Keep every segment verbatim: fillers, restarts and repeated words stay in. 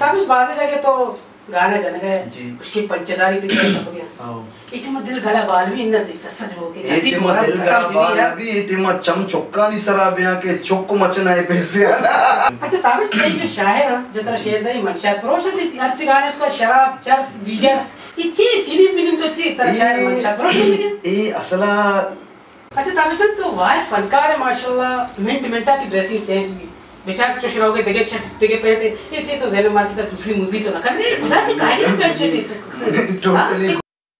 ताबिश बाजे जगह तो गाना जन गए उसकी पंचदारी थी तब गया हां इटम दिल गला बाल भी इन्ना थी सच हो के जति मो दिल गला बाल भी इटम चम चौका नहीं सराबिया के चौक मचना है पैसे अच्छा ताबिश ये जो शायर है जो तेरा शेर दई मनशा प्रोशन थी अर्च गाने का शराब चर्स बीगर इची चिली फिल्म तो ची तेरा शायर मनशा प्रोशन थी ए असला अच्छा ताबिश तो वाह फनकार है माशाल्लाह मिनट मिनटा की ड्रेसिंग चेंज भी बेचार चुशराओगे देगे शर्ट देगे पैंट ये चीज तो ज़ेन मार्केट का दूसरी मूवी तो ना करने बुझा ची गाड़ी में पैंट शर्ट टोटली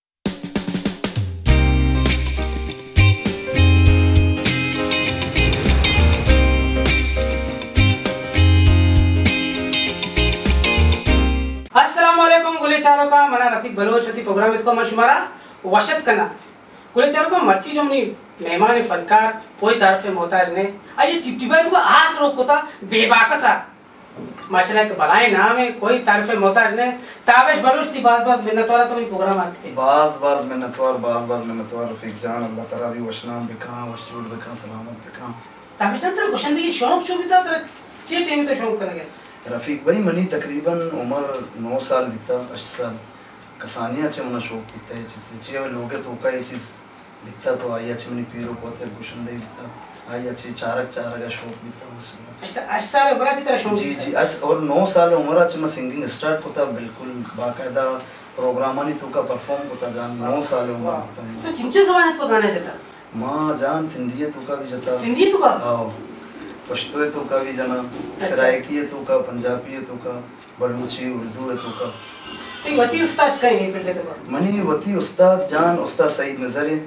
अस्सलाम वालेकुम गुलेचारों का मना रफीक बलोच होती प्रोग्राम इसको मशुमारा वशत करना गुलेचारों को मर्ची जो हमने मेहमान फनकार कोई तारफे मोहताज ने आइए टिपटिपाई तो आस रोक होता बेबाकसा माशाल्लाह एक भलाई नाम है कोई तारफे मोहताज ने ताबिश बलूच थी बात बात मिन्नतवार तो प्रोग्राम आते बाज बाज मिन्नतवार बाज बाज मिन्नतवार रफीक जान अल्लाह ताला भी वशनाम बिका वशूल बिका सलामत बिका ताबिश तेरे गुशंदगी शौक शो भी था तेरे चे टेम तो शौक कर गया रफीक भाई मनी तकरीबन उम्र नौ साल बीता आठ साल कसानिया चे मना शौक बीता है चीज चे लोगे तो का ये चीज बीता तो आई अच्छे मनी पीरो को थे गुशंदे बीता आई अच्छी चारक चारक का शौक बीता माशाल्लाह अच्छा आठ साल बड़ा तेरा शौक जी जी आज और नौ साल उम्र अच्छे मैं सिंगिंग स्टार्ट को था बिल्कुल बाकायदा प्रोग्राम नहीं तो का परफॉर्म को था जान नौ साल उम्र था तो चिंचो जमाने को गाने जता मां जान सिंधिये तो का भी जता सिंधी तो का हां पश्तो तो का भी जना सराइकी तो का पंजाबी तो का बलूची उर्दू तो का तो वती उस्ताद कहीं फिर तो का मनी वती उस्ताद जान उस्ताद सईद नजरे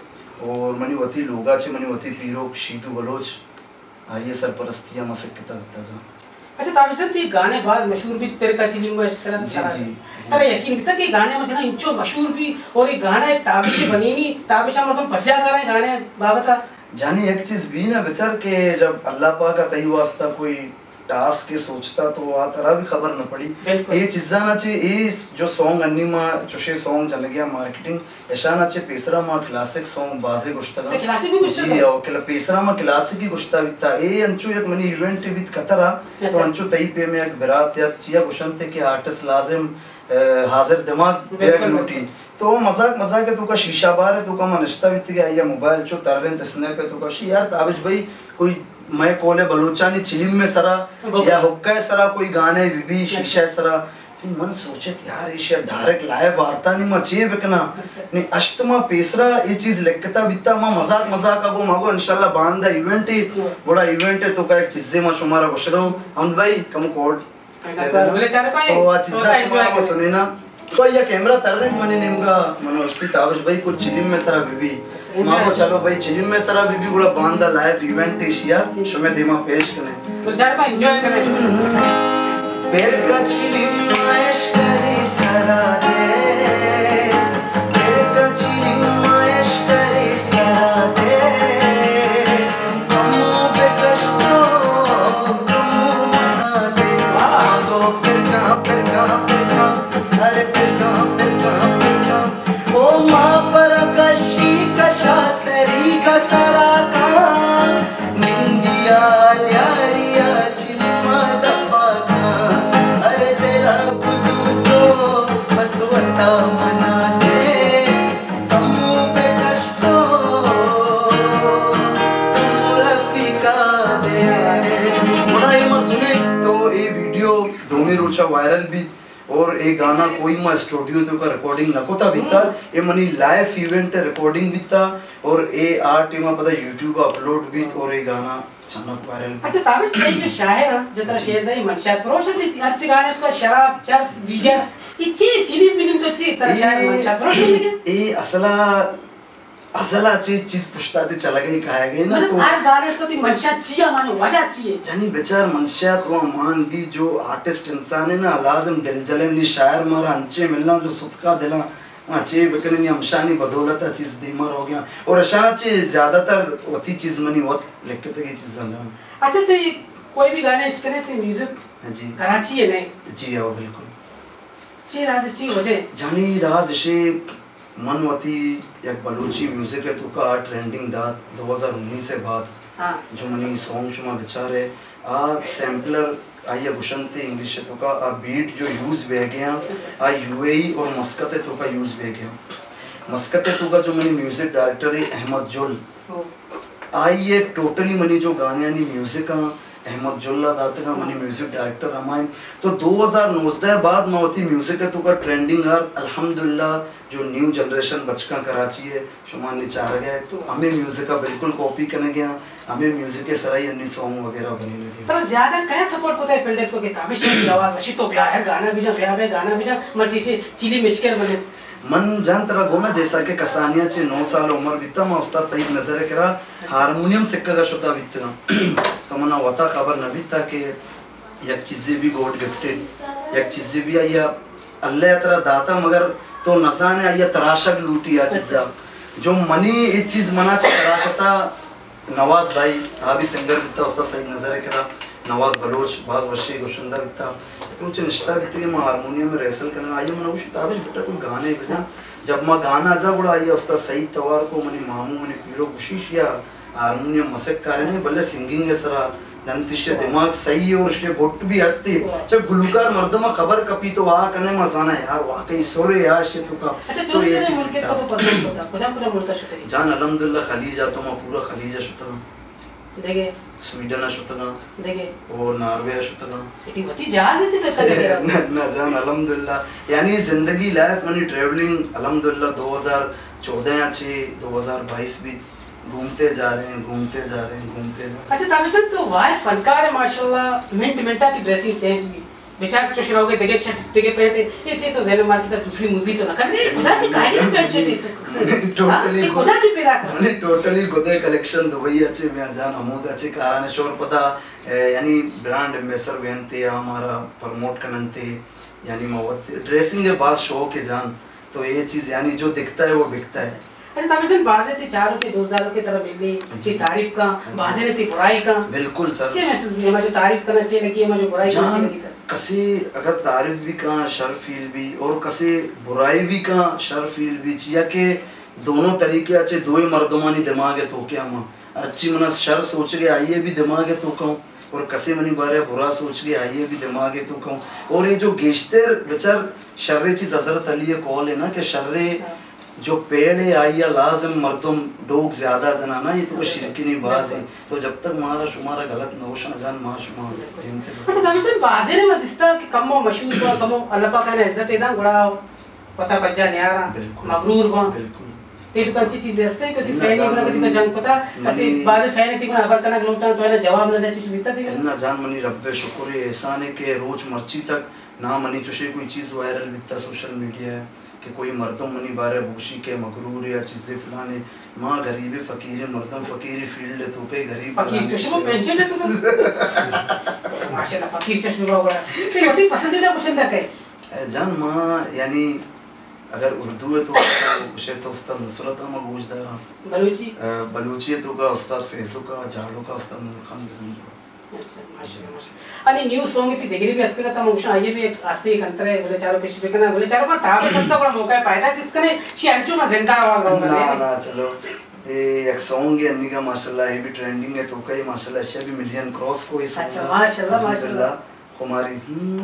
और मनी वती लोगा छे मनी वती पीरो शीदू बलोच आइए सरपरस्तियां मसक किताब ताजा अच्छा ताबिश ती गाने बाद मशहूर भी तेरे का सिलिंग में करत जी जी तेरा यकीन भी था कि गाने में जना इंचो मशहूर भी और ये गाना एक ताबिश बनी नहीं ताबिश हम तुम भज्जा कर रहे गाने बाबता जानी एक चीज भी ना बेचार के जब अल्लाह पाक का तई वास्ता कोई टास्क के सोचता तो आ तरह भी खबर न पड़ी ये चीज़ा ना चे ये जो सॉन्ग अन्नी माँ चुशे सॉन्ग चल गया मार्केटिंग ऐसा ना चे पेसरा माँ क्लासिक सॉन्ग बाजे गुश्ता अच्छा क्लासिक भी गुश्ता जी और के पेसरा माँ क्लासिक ही गुश्ता बिता ये अंचु एक मनी इवेंट बित कतरा तो अंचु तई पे में एक बिरात या चिया गुशन थे कि आर्टिस्ट लाजिम हाजिर दिमाग बैग लूटी तो मजाक मजाक है तो का शीशा बार है तो का मनस्ता बित गया या मोबाइल चो तररें तस्ने पे तो का शी यार ताबिश भाई कोई मैं कोले बलूचानी चिलिम में सरा या हुक्का सरा कोई गाने बीबी शीशा सरा मन सोचे यार ये डायरेक्ट लाइव वार्ता नहीं मचे बिकना नहीं अष्टमा पेसरा ये चीज लेकता बिता मा मजाक मजाक का गो मागो इंशाल्लाह बांधा इवेंट ही बड़ा इवेंट है तो का एक चीजें मा शुमारा गुशरो हम भाई कम कोड तो आ चीज़ा शुमारा को सुने ना तो ये कैमरा तर रहे मने नेमका मनो उसकी ताबिश भाई को चिलिम में सरा बीबी मां को चलो भाई चिलिम में सरा बीबी गुड़ा बांधा लाइव इवेंट एशिया शुमे दिमा पेश कने तो चार का एंजॉय करें पेर का चिलिम मायश करे सरा दे पेर का चिलिम मायश करे सरा दे कमो पे कष्टो कमो मना दे आगो फिर का फिर का फिर का अरे फिर का फिर का फिर का ओ मां पर कशी कशा सरी का सरा का निंदिया यारिया चिल्मा दफा का अरे तेरा बुजू तो बसवता मना दे तुम पे कष्टो तुम रफिका दे बड़ा ये मत सुने तो ये वीडियो दोनों रोचा वायरल भी और एक गाना कोई मा स्टूडियो तो का रिकॉर्डिंग नकोता बीता ये मनी लाइव इवेंट रिकॉर्डिंग बीता और ए आर्ट मा पता यूट्यूब अपलोड भी और ये गाना अचानक वायरल अच्छा ताबिश ये जो शायर है जो तेरा शेर दई मनशा प्रोशन थी अर्च गाने का शराब चर्स बीगर इची चिली फिल्म तो ची तेरा शायर मनशा प्रोशन थी ए असला असला चीज चीज पुछता थे चला गई कहा गई ना तो हर गाने को ती मनशा चिया माने वजह चाहिए जानी बेचार मनशा तो मान भी जो आर्टिस्ट इंसान है ना लाजिम दिल जले नि शायर मारा अंचे मिलना जो सुतका दिला अच्छे बकने नि हमशानी बदौलत चीज दीमार हो गया और अशाना चे ज्यादातर होती चीज मनी होत लिखते थे ये चीज जान अच्छा तो कोई भी गाने इसके थे म्यूजिक जी कराची है नहीं जी आओ बिल्कुल ची राज ची वजह जानी राज से मनवती एक बलूची म्यूजिक है तो का ट्रेंडिंग दात दो हज़ार उन्नीस से बाद हाँ जो मनी सॉन्ग चुमा बेचारे आ सैम्पलर आइए गुशनते इंग्लिश तो का आ बीट जो यूज़ वे गया आ यूएई और मस्कत तो का यूज़ वे गया मस्कत तो का जो मनी म्यूज़िक डायरेक्टर है अहमद जुल आइए टोटली मनी जो गाने यानी म्यूज़िक का अहमद जुल्ला दाते का मनी म्यूज़िक डायरेक्टर हमारे तो दो हज़ार नौ बाद मवती म्यूज़िक है तो का ट्रेंडिंग हर अल्हम्दुलिल्लाह जो न्यू जनरेशन बचका कराची है शुमान ने चाह गया तो हमें म्यूज़िक का बिल्कुल कॉपी करने गया हमें म्यूज़िक के सराई अन्नी सॉन्ग वगैरह बने लगे तो ज्यादा कहे सपोर्ट को है फील्ड को के ताबिश की आवाज वशी तो ब्याह है गाना भी जा ब्याह है गाना भी जा मर्जी से चिली मिश्कर बने मन जान तरह गोना जैसा के कसानिया चे नौ साल उम्र बिता मा उस्ताद तईब नजर करा हारमोनियम सिक्का का शुता बितना तो मना वता खबर न बिता के एक चीज़ें भी गॉड गिफ्टेड एक चीज़ें भी आया अल्लाह तरह दाता मगर तो नसाने आया तराशक लूटी आ चीज़ा जो मनी ये चीज़ मना चे तराशता नवाज भाई हाबी सिंगर बिता उस्ताद तईब नजर करा नवाज बलोच बाज वशी गुशंदा बिता कुछ निश्ता बिता के मैं हारमोनियम में रेसल करने आइए मना उस ताबिश बेटा कोई गाने बजा जब मैं गाना जा बड़ा आइए उस्ताद सईद तवार को मनी मामू मनी पीरो कोशिश या हारमोनियम मसक करे नहीं बल्ले सिंगिंग है सरा दंतिशे दिमाग सही है और उसके गुट भी हंसते जब गुलकार मर्दमा खबर कपी तो वहाँ करने मसाना है यार वाकई सुर है यार शे तो का तो ये चीज मुल्क को तो पता नहीं होता पूरा पूरा मुल्क का शुक्र जान अल्हम्दुलिल्लाह खलीजा तो मैं पूरा खलीजा शुता देखे स्वीडन शुतगा देखे और नॉर्वे शुतगा इतनी बड़ी जहाज से तो कदे ना ना जान अल्हम्दुलिल्लाह यानी जिंदगी लाइफ मनी ट्रैवलिंग अल्हम्दुलिल्लाह दो हज़ार चौदह से दो हज़ार बाईस भी घूमते जा रहे हैं घूमते जा रहे हैं घूमते जा रहे हैं। अच्छा ताबिश तो वाह फनकार है माशाल्लाह मिनट मिनटा की ड्रेसिंग चेंज भी बेचार चोश रहोगे देखे शर्ट देखे पहनते ये चीज तो जेल मार्केट दूसरी मूवी तो ना करने खुदा से गाड़ी में पैंट शर्ट टोटली खुदा से पेरा कर मैंने टोटली गोदे कलेक्शन दुबई अच्छे में जान हमूद अच्छे कारण शोर पता यानी ब्रांड एम्बेसडर बनते हमारा प्रमोट करनते यानी मवत से ड्रेसिंग के बाद शो के जान तो ये चीज यानी जो दिखता है वो बिकता है। अच्छा ताबिश बाजे थे चारों के दोस्तदारों की तरफ मिली की तारीफ का बाजे ने थी बुराई का बिल्कुल सर अच्छे महसूस भी हमारे जो तारीफ करना चाहिए लगी हमारे जो बुराई करना चाहिए लगी कसे अगर तारीफ भी कहाँ शर फील भी और कसे बुराई भी कहाँ शर फील भी या के दोनों तरीके अच्छे दो ही मर्दमानी दिमाग है तो क्या माँ अच्छी मना शर सोच के आइए भी दिमाग है तो कहूँ और कसे मनी बारे बुरा सोच के आइए भी दिमाग है तो कहूँ और ये जो गेश्तर बेचार शर्रे चीज हजरत अली कॉल है ना कि शर्रे जो पेड़ है आइया लाजम मर्दम डोग ज्यादा जनाना ये तो शिरकी नहीं बाज है तो जब तक मारा शुमारा गलत नौशा जान मां शुमा अच्छा ताबिश बाजे ने मदिस्ता कि कमो मशहूर को कमो अल्लाह पाक ने इज्जत देना गुड़ा पता बच्चा न्यारा मगरूर को बिल्कुल ते तो अच्छी चीज है कि फैन बना के तो जंग पता ऐसे बाद फैन थी को अबर कना लोटा तो है जवाब न दे चुश बीता थी ना जान मनी रब्बे शुक्र है एहसान है के रोज मर्ची तक ना मनी चुशे कोई चीज वायरल बिता सोशल मीडिया है कि कोई मर्दम मनी बारे भूशी के मगरूर या चीज़ें फलाने माँ गरीब फकीर मर्दम फकीर फील्ड है तो कई गरीब फकीर चश्मा पेंशन है तो माशाल्लाह फकीर चश्मे बड़ा ते होती पसंदीदा क्वेश्चन था के जान माँ यानी अगर उर्दू है तो उसे तो उस्ताद नुसरत अहमद गूजदार बलूची बलूची है तो का उस्ताद फैजो का झाड़ो का उस्ताद नूर खान अच्छा माशाल्लाह माशाल्लाह अनि न्यू सॉन्ग थी देगरी भी अतका ता मुशा आइए भी एक आस्ते एक अंतर है बोले चारों किसी पे करना बोले चारों का ताबे सकता बड़ा मौका है पायदा जिसकने शी अंचो में जिंदा आवाज रहा ना ना चलो ये एक सॉन्ग है अन्नी का माशाल्लाह ये भी ट्रेंडिंग है तो कई माशाल्लाह ऐसे भी मिलियन क्रॉस को इस अच्छा माशाल्लाह माशाल्लाह कुमारी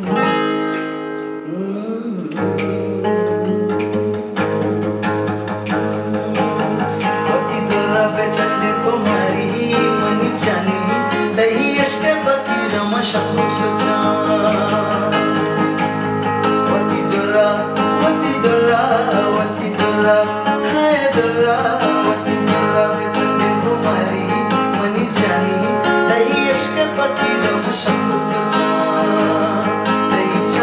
पति तोरा पे चढ़े कुमारी मनी जानी दही इश्क़ फकीर मशहूर सचा वती दुरा वती दुरा वती दुरा है दुरा वती दुरा बेचने कुमारी मनी जानी दही इश्क़ फकीर मशहूर सचा दही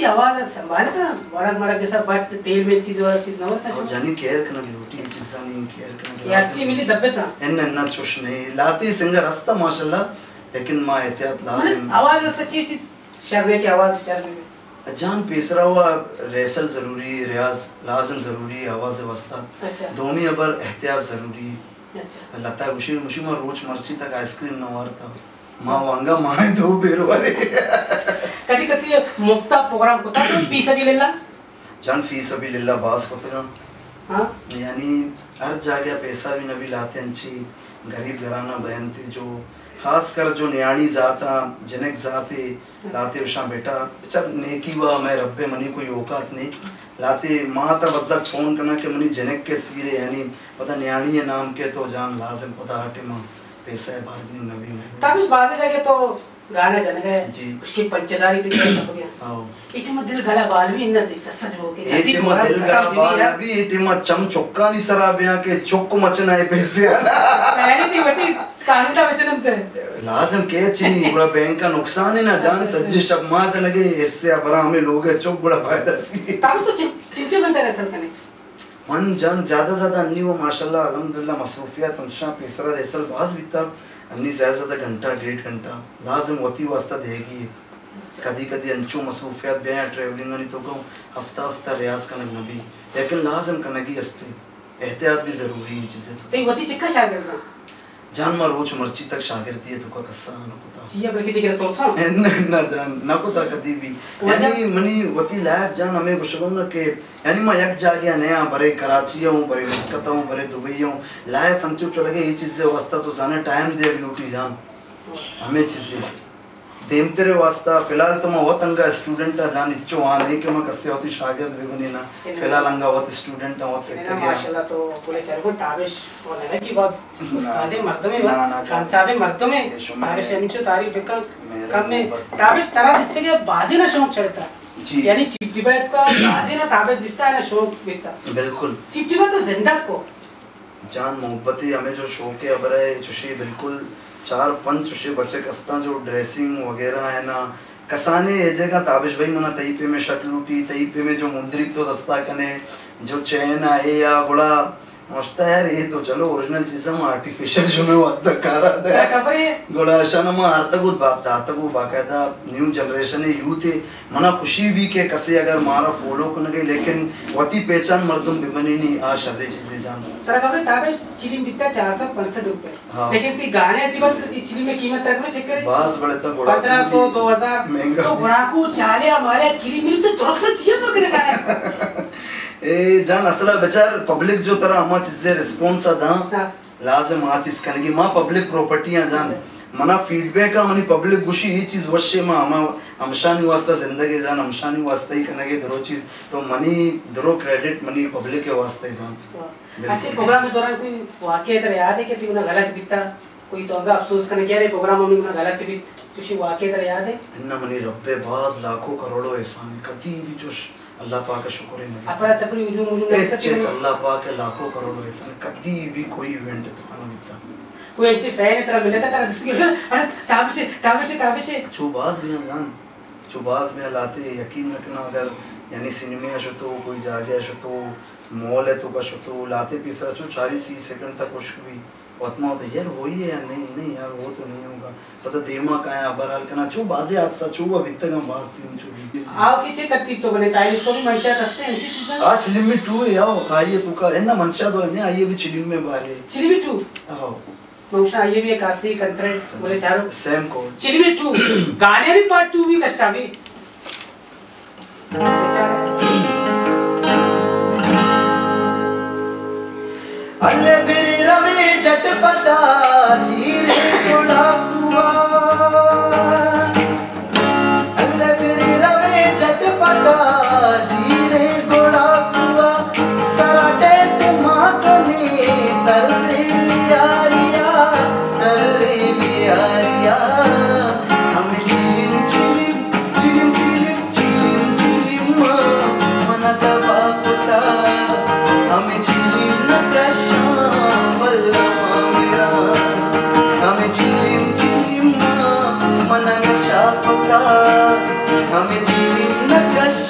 आवाज संभाले था मरक मरक जैसा बट तेल में चीज वाला चीज ना होता और जानी केयर करना रोटी चीज जानी केयर करना ये अच्छी मिली दब्बे था इन इन्ना चुश नहीं लाती सिंगर रास्ता माशाल्लाह लेकिन मां एहतियात लाजिम आवाज उससे चीज शर्मे की आवाज शर्मे जान पेसरा हुआ रेसल जरूरी रियाज लाजिम जरूरी आवाज वस्ता अच्छा दोमी अबर एहतियात जरूरी अच्छा लता गुशी मुशी में रोज मर्ची तक आइसक्रीम न वारता मां वांगा मां दो बेर वाले कदी कदी मुक्ता प्रोग्राम को तब फीस भी लेला जान फीस अभी लिल्ला बास होता हां यानी हर जगह पैसा भी नबी लाते अंची गरीब घराना बहन थे जो खास कर जो न्याणी जाता जनक जाते लाते उषा बेटा बेचार नेकी हुआ मैं रब्बे मनी कोई औकात नहीं लाते माँ तब वज़क फोन करना कि मनी जनक के सीरे यानी पता न्याणी है नाम के तो जान लाजिम पता हटे माँ पैसा है बाद में नबी में तब इस बात जगह तो गाना जन गए जी उसकी पंचदारी थी हो गया आओ इतम दिल गला बाल भी इन्ना दे सच हो के जदी इतम दिल गला बाल भी इतम चम चौका नहीं सरा बिया के चौक मचना है पैसे पहली थी बटी सानुटा वचनम थे लाजम के चीनी बड़ा बैंक का नुकसान है ना जान सज्जे शब मां चले इससे अबरा हमें लोग है चौक बड़ा फायदा थी तब तो चिंचो घंटे रेसल कने मन जान ज्यादा ज्यादा अन्नी वो माशाल्लाह अल्हम्दुलिल्लाह मसरूफियत उनशा पेसरा रेसल बाज बीता अन्नी ज्यादा ज्यादा घंटा डेढ़ घंटा लाजिम होती वास्ता देगी कदी कदी अंचो मसरूफियत बया ट्रैवलिंग नहीं तो कहूं हफ्ता हफ्ता रियाज करने नबी लेकिन लाजिम करने की अस्ते एहतियात भी जरूरी है चीजें तो वती चिक्का शागिर्द ना जान मा रोज मर्ची तक शागिर्दी है तो का कस्सा न पता चिया बल्कि दिखे तो सा न न जान न पता कदी भी यानी मनी वती लाइफ जान हमें गुशलम न के यानी मैं एक जागया नया बरे कराची हूं बरे मस्कत हूं बरे दुबई हूं लाइफ अंचो चले गए ये चीजें वास्ता तो जाने टाइम दे लूटी जान हमें चीजें देम तेरे वास्ता फिलहाल तो मैं बहुत अंगा स्टूडेंट है जान इच्चो वहां नहीं कि मैं कस्से होती शागिर्द भी बनी ना फिलहाल अंगा बहुत स्टूडेंट है बहुत से मेरा माशाल्लाह तो बोले चल को ताबिश बोले ना कि बस उस्तादे मर्द में बस खान साहब मर्द में ताबिश एमचो तारीफ बिकल कम में ताबिश तरह दिसते के बाजी ना शौक चलता यानी टिपटिबात का बाजी ना ताबिश दिसता है ना शौक बिकता बिल्कुल टिपटिबा तो जिंदा को जान मोहब्बती हमें जो शौक है अबर है चुशी बिल्कुल चार पंच चुशी बचे कस्ता जो ड्रेसिंग वगैरह है ना कसाने ये जगह ताबिश भाई मना तई पे में शर्ट लूटी तई पे में जो मुंदरिक तो दस्ता कने जो चैन आए या गुड़ा मस्त है यार ये तो चलो ओरिजिनल चीज़ हम आर्टिफिशियल जो में वास्ता कर रहा है क्या खबर है गुड़ा शाना में आर्तगुत बात दातगु बाकायदा न्यू जनरेशन है यूथ है मना खुशी भी के कसे अगर मारा फॉलो करने गए लेकिन वती पहचान मर्दुम भी बनी नहीं आ शर्रे चीजें जान तेरा खबर ताबिश चिली बिकता चार सौ पैंसठ रुपए लेकिन ती गाने अच्छी बात इस चिली में कीमत तेरे को चेक करे बास बड़े तक गुड़ा पंद्रह सौ दो हजार तो गुड़ा को चाले हमारे किरी मिल तो दो सौ चाहिए मगर गाने ए जान असला बेचार पब्लिक जो तरह अमा चीजें रिस्पॉन्स आदा लाजिम आ चीज करने की माँ पब्लिक प्रॉपर्टियां जान मना फीडबैक का मनी पब्लिक गुशी ये चीज वश्य माँ हमा हमशानी वास्ता जिंदगी जान हमशानी वास्ता ही करने की दरो चीज तो मनी दरो क्रेडिट मनी पब्लिक के वास्ते जान अच्छे प्रोग्राम के दौरान कोई वाकया तरह याद है कि तू ना गलत बीता कोई तो अगर अफसोस करने क्या रे प्रोग्राम में ना गलत बीत तुझे वाकया तरह याद है इन्ना मनी रब्बे बाज लाखों करोड़ों एहसान कदी भी जोश अल्लाह पाक का शुक्र है अपना तपरी उजू मुजू नहीं करते अल्लाह पाक के लाखों करोड़ों एहसान कदी भी कोई इवेंट तो खाना बीता कोई अच्छे फैन तरह मिले था तरह जिसके अरे ताबिश ताबिश ताबिश चुबाज में जान चुबाज में लाते यकीन रखना अगर यानी सिनेमा शो तो कोई जागे शो तो मॉल है तो का शो तो लाते पिसरा जो चालीस सेकंड तक कुछ भी वतमा तो यार वही है या नहीं नहीं यार वो तो नहीं होगा पता देमा का है बहरहाल करना चु बाजे आज सा चु अब इतना बात सीन चु आओ किसी तरतीब तो बने ताई को भी मंशा दस्ते हैं अच्छी चीजें आज चिलिम में टू है आओ आइए तू का है ना मंशा तो नहीं आइए भी चिलिम में बाहर है चिली में टू आओ मंशा आइए भी एक आसी कंट्रेट बोले चारों सेम को चिली में टू गाने भी पार्ट टू भी कष्टा भी अल्ले मेरे रवे झटपटा सीरे थोड़ा कुआ अल्ले मेरे रवे झटपटा सीरे थोड़ा कुआ सराटे टमाटो ने तररे लिया रिया तररे लिया रिया हम चिलिम चिलिम चिलिम चिलिम चिलिम चिलिम मना दबा पुता हम चिलिम नकशा वल्ला मेरा हम चिलिम चिलिम मना नशा पुता हम चिलिम नकशा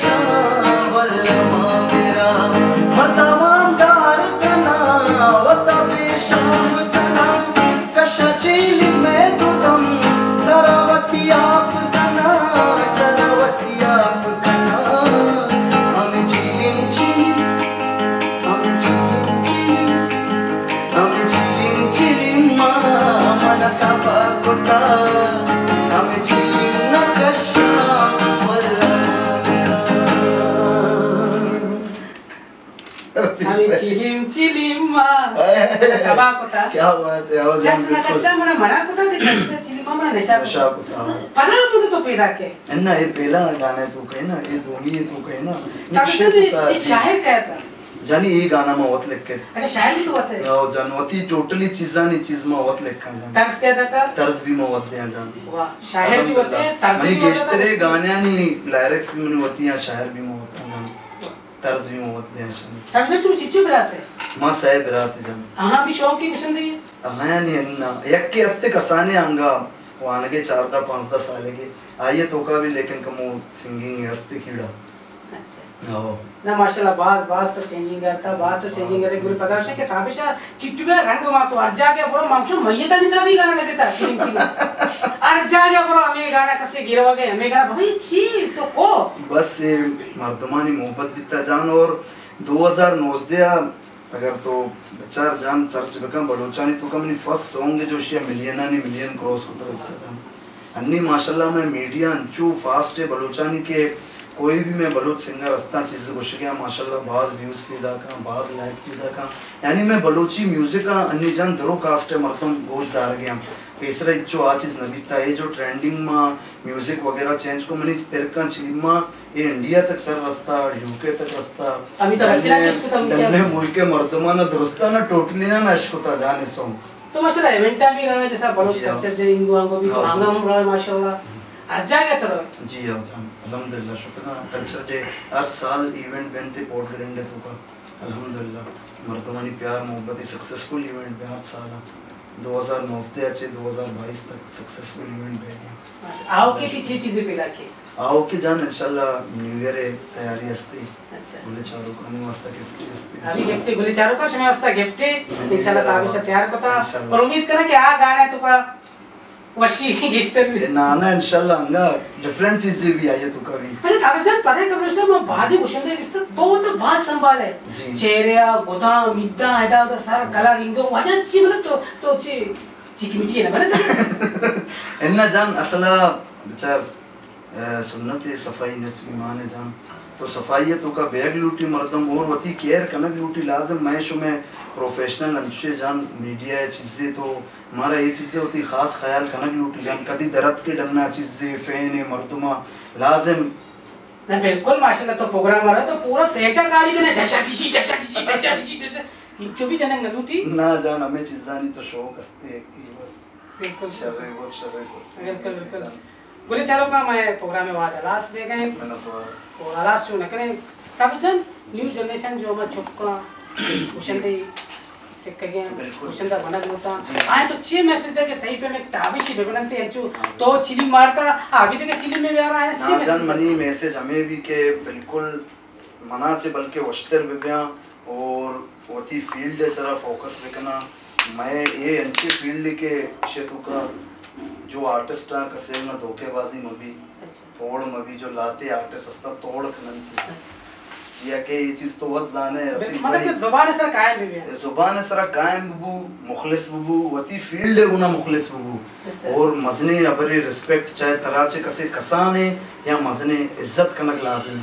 चिलिम चिलिम मा कबा कोता क्या बात है और जब ना कष्ट मना मना कोता ते कष्ट चिलिम मना नशा नशा कोता पता मुझे तो पैदा के अन्ना ये पहला गाना तू कहे ना ये दोमी ये तू कहे ना निश्चय कोता ये शायर कहता जानी ये गाना में होत लिख के अच्छा शायर भी तो होता है ओ जानवती टोटली चीज़ा नहीं चीज़ में होत लिखा जान तर्ज कहता था तर्ज भी में होत दिया जान वाह शायर भी होते हैं तर्ज भी मनी होता गेस्टरे गाने नहीं लिरिक्स भी मनी होती हैं शायर भी में होता है तर्ज भी में होत दिया जान तब से चिच्चू बिरा से मां साहेब रात जान हां भी शौक की कुशन दी हां नहीं अन्ना एक के अस्ते कसाने आंगा वाने के चार दा पांच दा साल के आइए तो का भी लेकिन कमो सिंगिंग अस्ते कीड़ा अच्छा ओ ना माशाल्लाह बात बात तो चेंजिंग करता बात तो चेंजिंग करे गुरु पता है कि ताबिशा चिट्टुबे रंग मा तो अर्जा के बरो मामशो मय्यता निसा भी गाना लगता है अर्जा के बरो हमें गाना कसे गिरवा के हमें गाना भाई छी तो को बस ये मर्दमानी मोहब्बत बिता जान और दो हज़ार नौ दिया अगर तो बेचार जान सर्च बका बलोचानी तो कमनी फर्स्ट सॉन्ग जो शिया मिलियन नहीं मिलियन क्रॉस होता होता जान अन्नी माशाल्लाह में मीडिया अंचू फास्ट है बलोचानी के कोई भी मैं बलोच सिंगर अस्ता चीज़ कुछ गया माशाल्लाह बाज व्यूज़ पैदा का बाज लाइक पैदा का यानी मैं बलोची म्यूजिक का अन्य जान दरो कास्ट है मरतम गोश दार गया पेसरा इच्चो आ चीज़ नगीता ये जो ट्रेंडिंग में म्यूजिक वगैरह चेंज को मनी फिर का चिलिमा ये इंडिया तक सर रास्ता यूके तक रास्ता अमिताभ बच्चन ने इसको तब क्या डन्ने मुल्क के मर्दमाना दुरुस्ता ना टोटली ना नशकोता जाने सॉन्ग तो माशाल्लाह इवेंट भी रहा जैसा बलोच कल्चर जे इंगुआ को भी मांगा हम रहा माशाल्लाह अर्जा के तरह जी हाँ जान अल्हम्दुलिल्लाह शुक्र कल्चर डे हर साल इवेंट बनते पोर्ट ग्रैंड तो का अल्हम्दुलिल्लाह मर्दमानी प्यार मोहब्बत सक्सेसफुल इवेंट पे हर साल दो हज़ार नौ से अच्छे दो हज़ार बाईस तक सक्सेसफुल इवेंट पे आओ के पीछे चीजें पैदा की आओ के जान इंशाल्लाह न्यू ईयर तैयारी असते अच्छा बोले चारों खाने वास्ता गिफ्ट असते अभी गिफ्ट बोले चारों का समय वास्ता गिफ्ट इंशाल्लाह ताबिशा तैयार करता और उम्मीद करें कि आ गाना तो का वशी की गेस्टर भी ना ना इंशाल्लाह अंगा डिफरेंट चीजें भी आई है तो कभी अरे ताबिशा पता है कब से मैं बाजी क्वेश्चन दे लिस्ट तो तो बात संभाल है चेहरा गोदा मिद्दा हैदा तो सारा कलर इंगो वजन की मतलब तो तो ची चिकी मिठी है ना बने इन्ना जान असला बेचार सुन्नत सफाई नफ्स ईमान जान तो सफाई तो का बैग लूटी मर्दम और वती केयर कनक लूटी लाजम मैं शो में प्रोफेशनल अंशे जान मीडिया चीज़ें तो हमारा ये चीज़ें होती ख़ास ख्याल कनक लूटी जान कदी दरद के डरना चीज़ें फ़ैन मर्दमा लाजम ना बिल्कुल माशाल्लाह तो प्रोग्राम आ रहा तो पूरा सेटा काली ने दशा टिशी दशा टिशी दशा टिशी दशा जो भी जने न लूटी ना जान हमें चीज़ानी तो शौक हस्ते की बस बिल्कुल शर्रे बहुत शर्रे बिल्कुल बिल्कुल बोले चलो का मैं प्रोग्राम में वादा लास्ट में गए मैंने तो और लास्ट जो न करें ताबिशन न्यू जनरेशन जो हम चुपका क्वेश्चन दे सिक्के के क्वेश्चन दा बना होता आए तो छह मैसेज दे के तई पे में ताबिशी बेबनते अंचू तो चिली मारता अभी तक चिली में भी आ रहा है छह मैसेज मनी मैसेज हमें भी के बिल्कुल मना से बल्कि वस्तर बिया और वती फील्ड है सारा फोकस रखना मैं ये अंची फील्ड के शेतु का जो आर्टिस्ट है कसे ना धोखेबाजी में भी तोड़ में भी जो लाते आर्टिस्ट अस्ता तोड़ खनन थी या के ये चीज तो वत जाने रफीक मतलब कि जुबान सर कायम भी है जुबान सर कायम बबू मुखलिस बबू वती फील्ड है गुना मुखलिस बबू और मजने अपने रिस्पेक्ट चाहे तराचे कसे कसाने या मजने इज्जत कनक लाजिम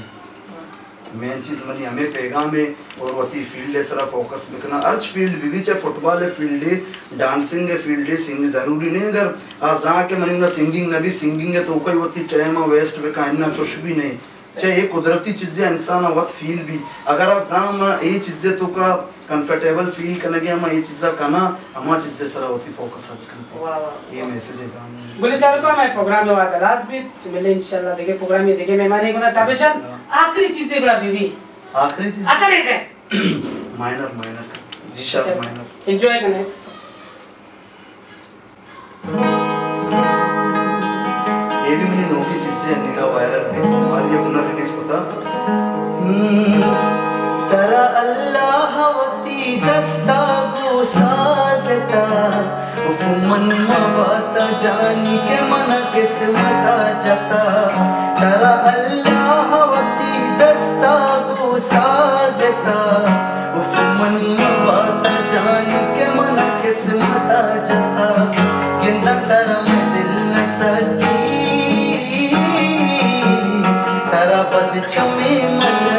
मेन चीज मनी हमें पैगाम है और वती फील्ड है सरा फोकस बिकना अर्च फील्ड भी चाहे फुटबॉल है फील्ड है डांसिंग है फील्ड है सिंगिंग जरूरी नहीं अगर आज के मनी ना सिंगिंग ना भी सिंगिंग है तो कोई वती टाइम वेस्ट बिका इन्ना चुश भी नहीं चाहे ये कुदरती चीज़ें इंसान वक्त फील भी अगर आज जाम ये चीज़ें तो का कंफर्टेबल फील करने गया हम ये चीज़ा करना हमारी चीज़ें सरा होती फोकस करते ये मैसेज है जाम बोले चलो का मैं प्रोग्राम में बात लास्ट भी मिले इंशाल्लाह देखे प्रोग्राम में देखे मेहमान को ना ताबिशन आखिरी चीज़ें गुला बीवी आखिरी चीज़ आखिरी है माइनर माइनर जी शायद माइनर एंजॉय करना ये भी मैंने नोकी चीज़ें निगाह वायरल भी हमारी ये हुनर रिलीज होता तरा अल्लाह वती दस्ता गो साजता उफमन मवाता जानी के मना किस्मत जाता तरा अल्लाह वती दस्ता गो साजता उफमन मवाता जानी के मना किस्मत जाता किंदा तरा में दिल न सकी बद छमे मन